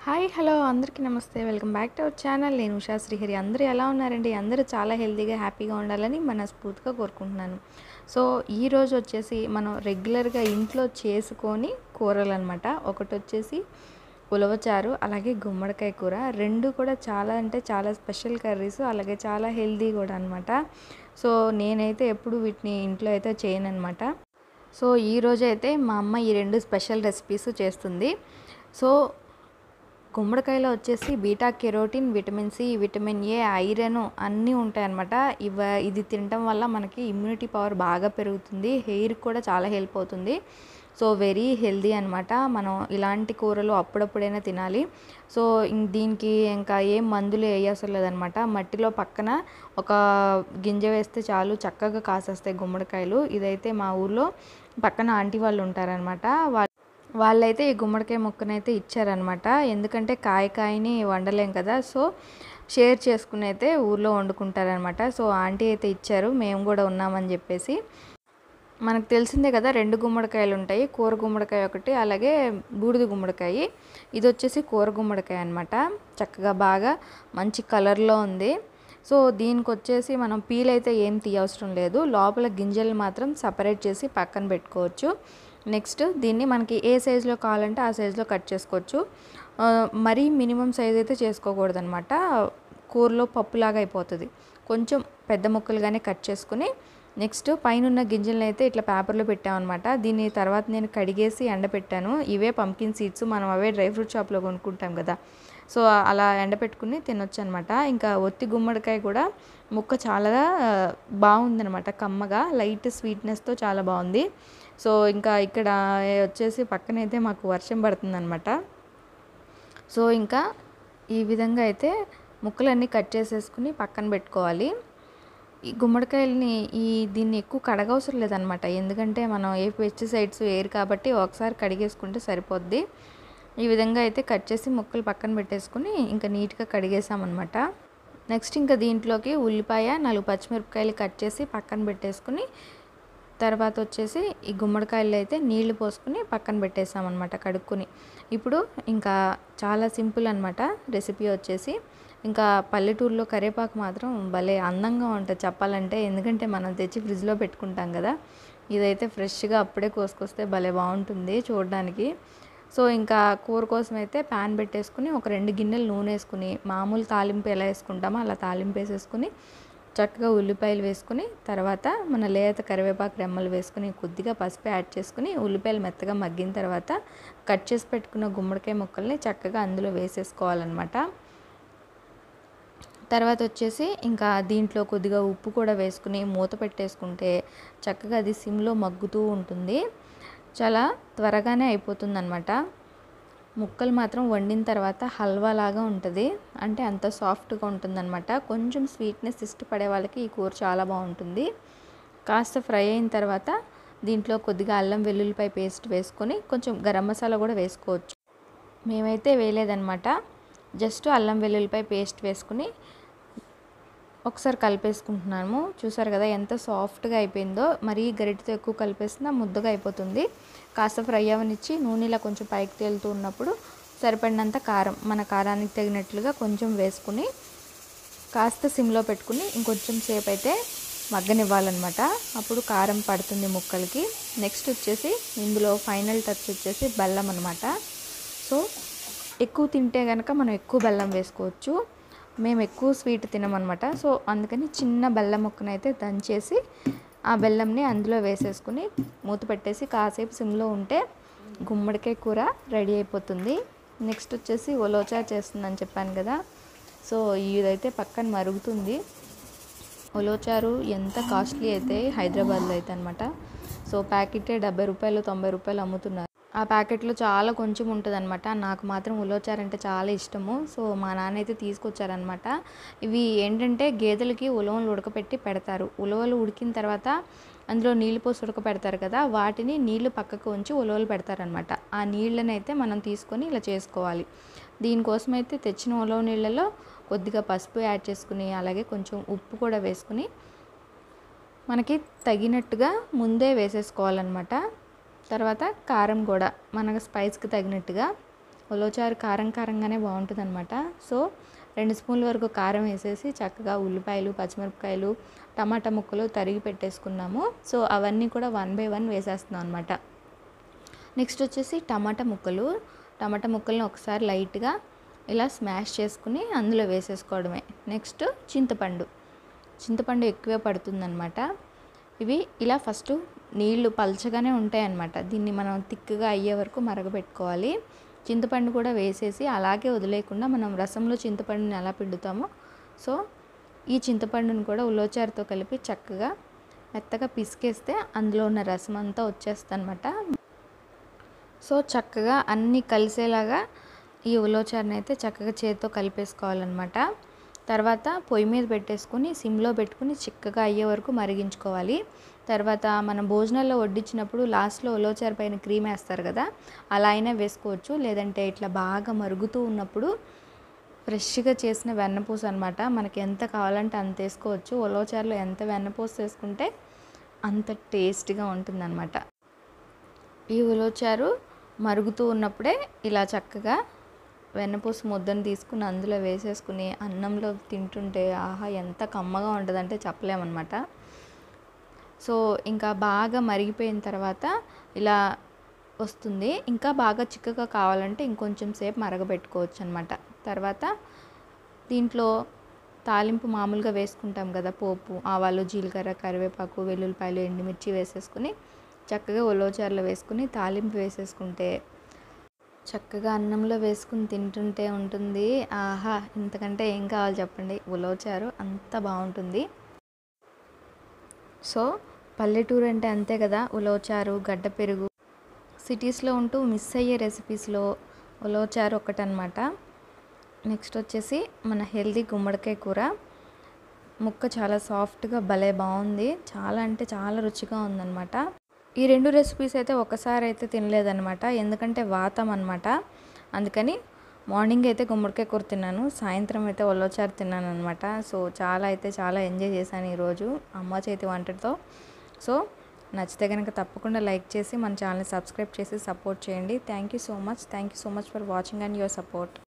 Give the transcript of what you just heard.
Hi hello అందరికీ నమస్తే welcome back to our channel. నేను ఉషా శ్రీహరి. అందరూ ఎలా ఉన్నారండి? అందరూ చాలా హెల్తీగా హ్యాపీగా ఉండాలని మనస్ఫూర్తిగా కోరుకుంటున్నాను. సో ఈరోజు వచ్చేసి మనం రెగ్యులర్గా ఇంట్లో చేసుకొని కూరలు అనమాట. ఒకటి వచ్చేసి ఉలవచారు, అలాగే గుమ్మడికాయ కూర. రెండు కూడా చాలా అంటే చాలా స్పెషల్ కర్రీస్, అలాగే చాలా హెల్తీ కూడా అనమాట. సో నేనైతే ఎప్పుడు వీటిని ఇంట్లో అయితే చేయనన్నమాట. సో ఈరోజు అయితే మా అమ్మ ఈ రెండు స్పెషల్ రెసిపీస్ చేస్తుంది. సో గుమ్మడికాయలో వచ్చేసి beta carotene, vitamin C, vitamin A, iron అన్నీ ఉంటాయన్నమాట. ఇది తినటం వల్ల మనకి ఇమ్యూనిటీ పవర్ బాగా పెరుగుతుంది, హెయిర్ కూడా చాలా హెల్ప్ అవుతుంది. సో వెరీ హెల్దీ అనమాట. మనం ఇలాంటి కూరలు అప్పుడప్పుడైనా తినాలి. సో దీనికి ఇంకా ఏం మందులు వేయవసరం లేదనమాట. మట్టిలో పక్కన ఒక గింజ వేస్తే చాలు, చక్కగా కాసేస్తాయి గుమ్మడికాయలు. ఇదైతే మా ఊర్లో పక్కన ఆంటీ వాళ్ళు ఉంటారనమాట. వాళ్ళైతే ఈ గుమ్మడికాయ ముక్కనైతే ఇచ్చారనమాట. ఎందుకంటే కాయని వండలేం కదా, సో షేర్ చేసుకుని అయితే ఊర్లో వండుకుంటారనమాట. సో ఆంటీ అయితే ఇచ్చారు, మేము కూడా ఉన్నామని చెప్పేసి. మనకు తెలిసిందే కదా, రెండు గుమ్మడికాయలు ఉంటాయి, కూర గుమ్మడికాయ ఒకటి, అలాగే బూడిద గుమ్మడికాయ. ఇది వచ్చేసి కూర గుమ్మడికాయ అనమాట. చక్కగా బాగా మంచి కలర్లో ఉంది. సో దీనికి వచ్చేసి మనం పీల్ అయితే ఏం తీయవసరం లేదు, లోపల గింజలు మాత్రం సపరేట్ చేసి పక్కన పెట్టుకోవచ్చు. నెక్స్ట్ దీన్ని మనకి ఏ సైజులో కావాలంటే ఆ సైజులో కట్ చేసుకోవచ్చు. మరీ మినిమం సైజ్ అయితే చేసుకోకూడదు అనమాట, కూరలో పప్పులాగా అయిపోతుంది. కొంచెం పెద్ద ముక్కలుగానే కట్ చేసుకుని నెక్స్ట్ పైన గింజలను అయితే ఇట్లా పేపర్లో పెట్టామన్నమాట. దీని తర్వాత నేను కడిగేసి ఎండపెట్టాను. ఇవే పంకిన్ సీడ్స్, మనం అవే డ్రై ఫ్రూట్ షాప్లో కొనుక్కుంటాం కదా, సో అలా ఎండపెట్టుకుని తినొచ్చు అనమాట. ఇంకా ఒత్తి గుమ్మడికాయ కూడా ముక్క చాలా బాగుందనమాట, కమ్మగా లైట్ స్వీట్నెస్తో చాలా బాగుంది. సో ఇంకా ఇక్కడ వచ్చేసి పక్కనైతే మాకు వర్షం పడుతుందనమాట. సో ఇంకా ఈ విధంగా అయితే ముక్కలన్నీ కట్ చేసేసుకుని పక్కన పెట్టుకోవాలి. ఈ గుమ్మడికాయలని దీన్ని ఎక్కువ కడగవసరం లేదనమాట, ఎందుకంటే మనం ఏ పెస్టిసైడ్స్ వేయరు కాబట్టి ఒకసారి కడిగేసుకుంటే సరిపోద్ది. ఈ విధంగా అయితే కట్ చేసి ముక్కలు పక్కన పెట్టేసుకుని ఇంకా నీట్గా కడిగేసామన్నమాట. నెక్స్ట్ ఇంకా దీంట్లోకి ఉల్లిపాయ, 4 పచ్చిమిరపకాయలు కట్ చేసి పక్కన పెట్టేసుకుని తర్వాత వచ్చేసి ఈ గుమ్మడికాయలు అయితే నీళ్లు పోసుకుని పక్కన పెట్టేసామన్నమాట కడుక్కొని. ఇప్పుడు ఇంకా చాలా సింపుల్ అనమాట రెసిపీ వచ్చేసి. ఇంకా పల్లెటూరులో కరివేపాకు మాత్రం భలే అందంగా ఉంటుంది చెప్పాలంటే, ఎందుకంటే మనం తెచ్చి ఫ్రిడ్జ్లో పెట్టుకుంటాం కదా, ఇదైతే ఫ్రెష్గా అప్పుడే కోసుకొస్తే భలే బాగుంటుంది చూడడానికి. సో ఇంకా కూర కోసం అయితే ప్యాన్ పెట్టేసుకుని ఒక 2 గిన్నెలు నూనె వేసుకుని, మామూలు తాలింపు ఎలా వేసుకుంటామో అలా తాలింపు వేసేసుకుని చక్కగా ఉల్లిపాయలు వేసుకుని, తర్వాత మన లేత కరివేపాకు రెమ్మలు వేసుకుని, కొద్దిగా పసుపు యాడ్ చేసుకుని, ఉల్లిపాయలు మెత్తగా మగ్గిన తర్వాత కట్ చేసి పెట్టుకున్న గుమ్మడికాయ ముక్కల్ని చక్కగా అందులో వేసేసుకోవాలన్నమాట. తర్వాత వచ్చేసి ఇంకా దీంట్లో కొద్దిగా ఉప్పు కూడా వేసుకుని మూత పెట్టేసుకుంటే చక్కగా అది సిమ్లో మగ్గుతూ ఉంటుంది. చాలా త్వరగానే అయిపోతుంది అనమాట. ముక్కలు మాత్రం వండిన తర్వాత హల్వా లాగా ఉంటుంది, అంటే అంత సాఫ్ట్గా ఉంటుందన్నమాట. కొంచెం స్వీట్నెస్ ఇష్టపడే వాళ్ళకి ఈ కూర చాలా బాగుంటుంది. కాస్త ఫ్రై అయిన తర్వాత దీంట్లో కొద్దిగా అల్లం వెల్లుల్లిపాయ పేస్ట్ వేసుకొని కొంచెం గరం మసాలా కూడా వేసుకోవచ్చు. మేమైతే వేయలేదన్నమాట, జస్ట్ అల్లం వెల్లుల్లిపాయ పేస్ట్ వేసుకుని ఒకసారి కలిపేసుకుంటున్నాము. చూసారు కదా ఎంత సాఫ్ట్గా అయిపోయిందో. మరీ గరిటెతో ఎక్కువ కలిపేసినా ముద్దగా అయిపోతుంది. కాస్త ఫ్రై అవనిచ్చి నూనె ఇలా కొంచెం పైకి తేలుతూ ఉన్నప్పుడు సరిపడినంత కారం, మన కారానికి తగినట్లుగా కొంచెం వేసుకుని కాస్త సిమ్లో పెట్టుకుని ఇంకొంచెం సేపు అయితే మగ్గనివ్వాలన్నమాట. అప్పుడు కారం పడుతుంది ముక్కలకి. నెక్స్ట్ వచ్చేసి ఇందులో ఫైనల్ టచ్ వచ్చేసి బెల్లం అనమాట. సో ఎక్కువ తింటే కనుక మనం ఎక్కువ బెల్లం వేసుకోవచ్చు. మేము ఎక్కువ స్వీట్ తినమన్నమాట, సో అందుకని చిన్న బెల్లం ముక్కనైతే దంచేసి ఆ బెల్లంని అందులో వేసేసుకుని మూత పెట్టేసి కాసేపు సిమ్లో ఉంటే గుమ్మడికాయ కూర రెడీ అయిపోతుంది. నెక్స్ట్ వచ్చేసి ఉలవచారు చేస్తుందని చెప్పాను కదా, సో ఇదైతే పక్కన మరుగుతుంది. ఉలవచారు ఎంత కాస్ట్లీ అయితే హైదరాబాద్లో అయితే అనమాట. సో ప్యాకెటే 70 రూపాయలు 90 రూపాయలు అమ్ముతున్నారు. ఆ ప్యాకెట్లో చాలా కొంచెం ఉంటుంది అనమాట. నాకు మాత్రం ఉలవచారు అంటే చాలా ఇష్టము. సో మా నాన్న అయితే తీసుకొచ్చారనమాట. ఇవి ఏంటంటే గేదెలకి ఉలవలు ఉడకపెట్టి పెడతారు. ఉలవలు ఉడికిన తర్వాత అందులో నీళ్ళు పోసి ఉడకపెడతారు కదా, వాటిని నీళ్లు పక్కకు ఉంచి ఉలవలు పెడతారనమాట. ఆ నీళ్ళని అయితే మనం తీసుకొని ఇలా చేసుకోవాలి. దీనికోసం అయితే తెచ్చిన ఉలవ నీళ్ళలో కొద్దిగా పసుపు యాడ్ చేసుకుని, అలాగే కొంచెం ఉప్పు కూడా వేసుకుని మనకి తగినట్టుగా ముందే వేసేసుకోవాలన్నమాట. తర్వాత కారం కూడా మనకు స్పైస్కి తగినట్టుగా ఉలవచారు కారం కారంగానే బాగుంటుందన్నమాట. సో 2 స్పూన్ల వరకు కారం వేసేసి చక్కగా ఉల్లిపాయలు, పచ్చిమిరపకాయలు, టమాటా ముక్కలు తరిగి పెట్టేసుకున్నాము. సో అవన్నీ కూడా 1 బై 1 వేసేస్తున్నాం అనమాట. నెక్స్ట్ వచ్చేసి టమాటా ముక్కలను ఒకసారి లైట్గా ఇలా స్మాష్ చేసుకుని అందులో వేసేసుకోవడమే. నెక్స్ట్ చింతపండు ఎక్కువే పడుతుందన్నమాట. ఇవి ఇలా ఫస్ట్ నీళ్లు పల్చగానే ఉంటాయన్నమాట. దీన్ని మనం తిక్కుగా అయ్యే వరకు మరగబెట్టుకోవాలి. చింతపండు కూడా వేసేసి అలాగే వదిలేయకుండా మనం రసంలో చింతపండుని ఎలా పిండుతామో సో ఈ చింతపండుని కూడా ఉలవచారుతో కలిపి చక్కగా మెత్తగా పిసికేస్తే అందులో ఉన్న రసం అంతా వచ్చేస్తుంది అనమాట. సో చక్కగా అన్నీ కలిసేలాగా ఈ ఉలవచారుని అయితే చక్కగా చేతితో కలిపేసుకోవాలన్నమాట. తర్వాత పొయ్యి మీద పెట్టేసుకుని సిమ్లో పెట్టుకుని చిక్కగా అయ్యే వరకు మరిగించుకోవాలి. తర్వాత మనం భోజనాల్లో వడ్డించినప్పుడు లాస్ట్లో ఉలవచారు పైన క్రీమ్ వేస్తారు కదా, అలా అయినా వేసుకోవచ్చు. లేదంటే ఇట్లా బాగా మరుగుతూ ఉన్నప్పుడు ఫ్రెష్గా చేసిన వెన్నపూస అనమాట, మనకి ఎంత కావాలంటే అంత వేసుకోవచ్చు. ఉలవచారులో ఎంత వెన్నపూస వేసుకుంటే అంత టేస్ట్గా ఉంటుందన్నమాట. ఈ ఉలవచారు మరుగుతూ ఉన్నప్పుడే ఇలా చక్కగా వెన్నపూస ముద్దను తీసుకుని అందులో వేసేసుకుని అన్నంలో తింటుంటే ఆహా ఎంత కమ్మగా ఉంటుందంటే చెప్పలేమన్నమాట. సో ఇంకా బాగా మరిగిపోయిన తర్వాత ఇలా వస్తుంది. ఇంకా బాగా చిక్కగా కావాలంటే ఇంకొంచెం సేపు మరగబెట్టుకోవచ్చు అనమాట. తర్వాత దీంట్లో తాలింపు మామూలుగా వేసుకుంటాం కదా, పోపు, ఆవాలు, జీలకర్ర, కరివేపాకు, వెల్లుల్లిపాయలు, ఎండుమిర్చి వేసేసుకుని చక్కగా ఉలవచారులో వేసుకుని తాలింపు వేసేసుకుంటే చక్కగా అన్నంలో వేసుకుని తింటుంటే ఉంటుంది. ఆహా ఇంతకంటే ఏం కావాలి చెప్పండి, ఉలవచారు అంత బాగుంటుంది. సో పల్లెటూరు అంటే అంతే కదా, ఉలవచారు, గడ్డ పెరుగు. సిటీస్లో ఉంటూ మిస్ అయ్యే రెసిపీస్లో ఉలవచారు ఒకటనమాట. నెక్స్ట్ వచ్చేసి మన హెల్దీ గుమ్మడికాయ కూర. ముక్క చాలా సాఫ్ట్గా భలే బాగుంది, చాలా అంటే చాలా రుచిగా ఉందన్నమాట. ఈ 2 రెసిపీస్ అయితే ఒకసారి అయితే తినలేదన్నమాట, ఎందుకంటే వాతం అనమాట. అందుకని మార్నింగ్ అయితే గుమ్మడికాయ కూర తిన్నాను, సాయంత్రం అయితే ఉలవచారు తిన్నాను అనమాట. సో చాలా ఎంజాయ్ చేశాను ఈరోజు అమ్మ చేతి వంటతో. సో నచ్చితే కనుక తప్పకుండా లైక్ చేసి మన ఛానల్ని సబ్స్క్రైబ్ చేసి సపోర్ట్ చేయండి. Thank you so much for watching and your support.